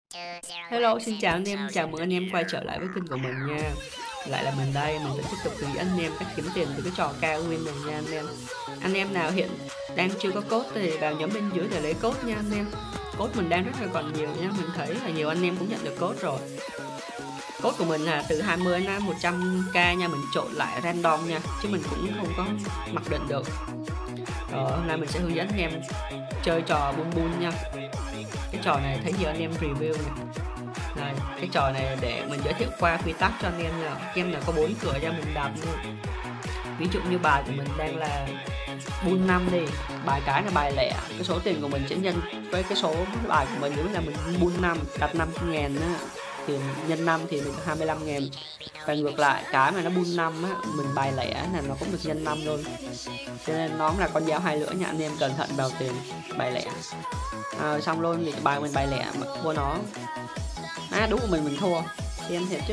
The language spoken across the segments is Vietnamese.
Hello, xin chào anh em, chào mừng anh em quay trở lại với kênh của mình nha. Lại là mình đây, mình sẽ tiếp tục hướng dẫn anh em cách kiếm tiền từ cái trò cao win này nha anh em. Anh em nào hiện đang chưa có code thì vào nhóm bên dưới để lấy code nha anh em. Code mình đang rất là còn nhiều nha, mình thấy là nhiều anh em cũng nhận được code rồi. Code của mình là từ 20 đến 100k nha, mình trộn lại random nha, chứ mình cũng không có mặc định được. Rồi, hôm nay mình sẽ hướng dẫn anh em chơi trò bun bun nha. Cái trò này thấy nhiều anh em review này. Đây, cái trò này để mình giới thiệu qua quy tắc cho anh em nha. Game là có 4 cửa cho mình đặt luôn. Ví dụ như bài của mình đang là bull 5 đi, bài cái là bài lẻ, cái số tiền của mình sẽ nhân với cái số bài của mình. Nếu là mình bull 5 đặt 500.000 thì nhân 5 thì được 25.000. Và ngược lại cái mà nó bull 5 á, mình bài lẻ là nó cũng được nhân 5 luôn. Cho nên nó là con dao hai lưỡi nha anh em, cẩn thận vào tiền bài lẻ. Xong luôn thì bài mình bài lẻ mà thua nó. Đúng của mình thua thì em thiệt chứ.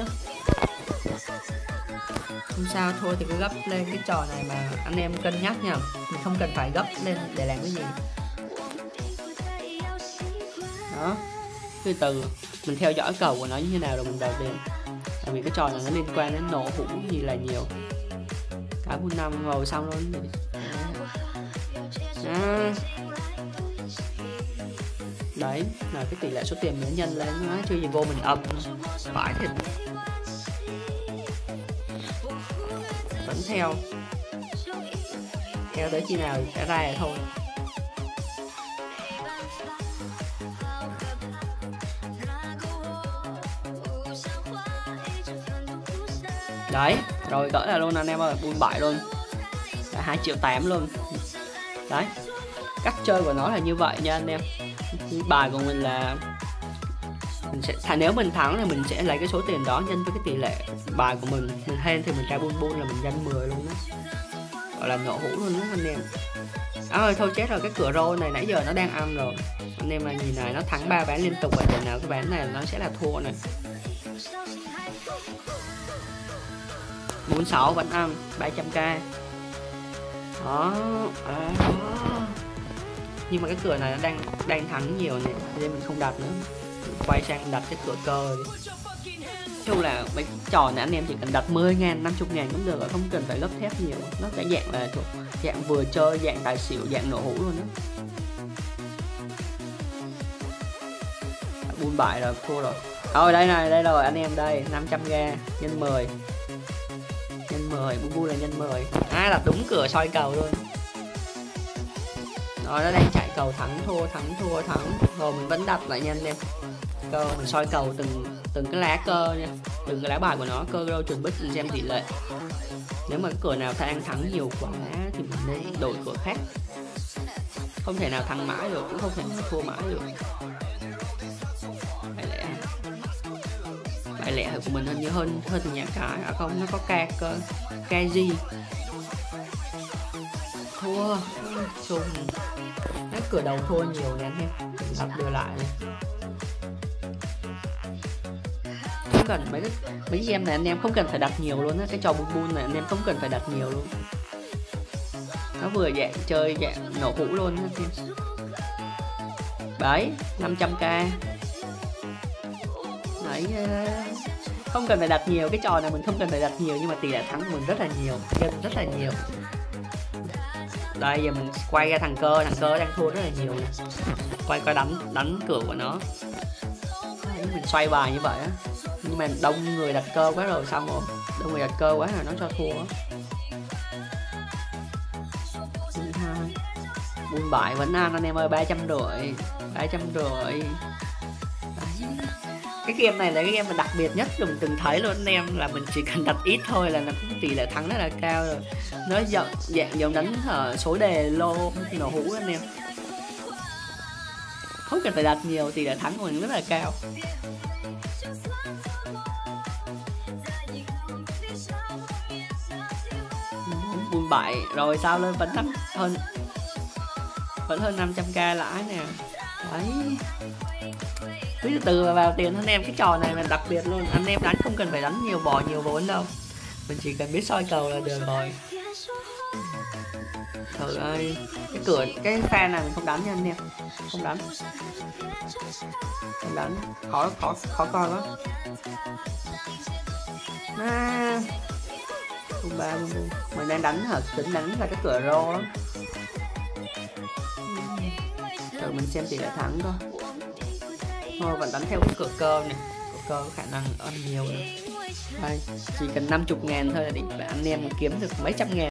Không sao, thua thì cứ gấp lên. Cái trò này mà anh em cân nhắc nha, mình không cần phải gấp lên để làm cái gì. Đó, từ từ mình theo dõi cầu của nó như thế nào rồi mình đầu tiền. Tại vì cái trò này nó liên quan đến nổ hũ gì là nhiều. Cả bull 5 ngồi xong luôn. Đấy là cái tỷ lệ số tiền mình nhân lên, nó chưa gì vô mình âm phải thì vẫn theo tới khi nào thì sẽ ra rồi thôi. Đấy rồi cỡ là luôn anh em ơi, bull bại luôn, 2,8 triệu luôn. Đấy, cách chơi của nó là như vậy nha anh em. Bài của mình là mình sẽ nếu mình thắng thì mình sẽ lấy cái số tiền đó nhân với cái tỷ lệ bài của mình hên thì mình ra bull bull là mình nhân 10 luôn đó, gọi là nổ hũ luôn đó anh em. Ơi thôi chết rồi, cái cửa rô này nãy giờ nó đang ăn rồi anh em, là nhìn này nó thắng 3 ván liên tục vậy, lần nào cái ván này nó sẽ là thua này. 46 vẫn ăn 300k đó, nhưng mà cái cửa này nó đang thắng nhiều này nên mình không đặt nữa, quay sang đặt cái cửa cơ đi. Chung là mấy trò này anh em chỉ cần đặt 10.000 50.000 cũng được rồi, không cần phải gấp thép nhiều. Nó cái dạng là thuộc dạng vừa chơi, dạng tài xỉu, dạng nổ hũ luôn đó. Bull bại rồi, thua rồi. Rồi đây này, đây rồi anh em, đây 500k nhân 10 bull là nhân 10. Đặt đúng cửa soi cầu luôn. Rồi nó đang chạy cầu thắng thua rồi mình vẫn đặt lại nha anh em. Cơ mình soi cầu từng cái lá cơ nha, từng cái lá bài của nó, cơ rô chuẩn bích mình xem tỷ lệ. Nếu mà cái cửa nào đang thắng nhiều quá thì mình nên đổi cửa khác, không thể nào thắng mãi được, cũng không thể nào thua mãi được. Bài lẻ của mình hình như hơn từ nhà cái, không, nó có KG thua xung. Cái cửa đầu thua nhiều nha anh em, đặt đưa lại này. Không cần mấy game này anh em không cần phải đặt nhiều luôn á, cái trò bun bun này anh em không cần phải đặt nhiều luôn, nó vừa dạng chơi dạng nổ hũ luôn anh em. Đấy 500k đấy, không cần phải đặt nhiều. Cái trò này mình không cần phải đặt nhiều nhưng mà tỷ lệ thắng của mình rất là nhiều, rất là nhiều. Đây giờ mình quay ra thằng cơ đang thua rất là nhiều này. Quay đánh cửa của nó. Đấy, mình xoay bài như vậy á, nhưng mà đông người đặt cơ quá rồi, xong rồi đông người đặt cơ quá rồi nó cho thua. Bull bại vẫn ăn anh em ơi, 350. Cái game này là cái game mà đặc biệt nhất mình từng thấy luôn anh em, là mình chỉ cần đặt ít thôi là nó cũng tỷ lệ thắng rất là cao rồi. Nó dạng giống đánh ở số đề lô nổ hũ anh em, không cần phải đặt nhiều, tỷ lệ thắng của mình rất là cao. Bull bại rồi sao lên vẫn hơn 500k lãi nè. Đấy, cứ từ từ vào tiền anh em. Cái trò này là đặc biệt luôn, anh em đánh không cần phải đánh nhiều, bỏ nhiều vốn đâu, mình chỉ cần biết soi cầu là được rồi. Trời ơi, cái cửa, cái pha này mình không đánh nha anh em. Không đánh. Không đánh. Khó coi quá. À, không ba luôn. Mình đang đánh hả? Tính đánh là cái cửa rô lắm. Rồi mình xem tỷ lệ thắng thôi. Thôi vẫn đánh theo cái cửa cơ này. Cửa cơ có khả năng ăn nhiều nữa. Đây, chỉ cần 50.000 thôi là định anh em kiếm được mấy trăm ngàn.